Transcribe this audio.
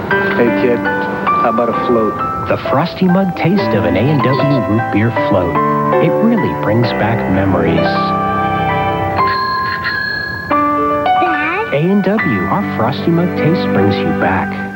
Hey, kid, how about a float? The frosty mug taste of an A&W root beer float. It really brings back memories. Dad? A&W, our frosty mug taste brings you back.